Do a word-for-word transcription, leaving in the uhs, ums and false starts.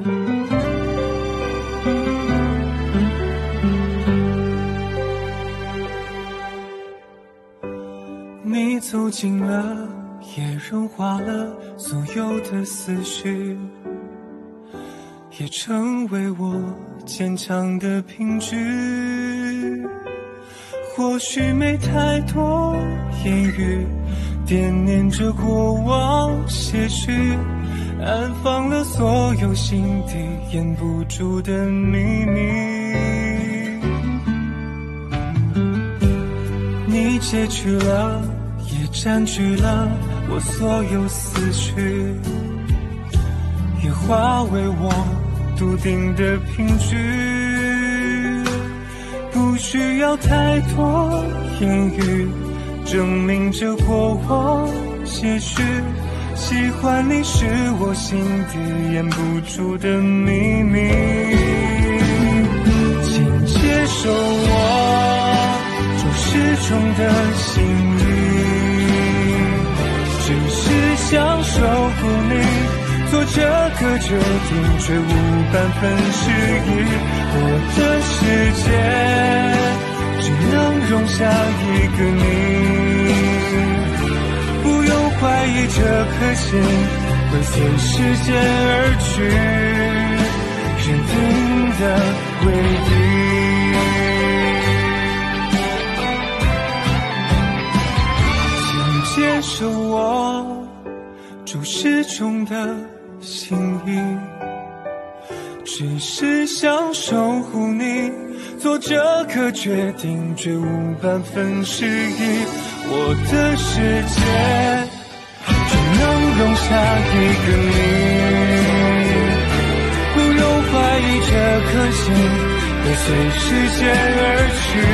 你走近了，也融化了所有的思绪，也成为我坚强的凭据。或许没太多言语，惦念着过往些许，安放了所有心底掩不住的秘密。你截取了，也占据了我所有思绪，也化为我笃定的凭据。不需要太多言语，证明着过往些许。喜欢你是我心底掩不住的秘密，请接受我注视中的心意，只是想守护你，做这个决定却无半分诗意。我的世界只能容下一个你，不用怀疑这颗心会随时间而去，认定的回忆。请接受我注视中的心意，只是想守护你，做这个决定绝无半分诗意。我的世界只能容下一个你，不用怀疑这颗心会随时间而去，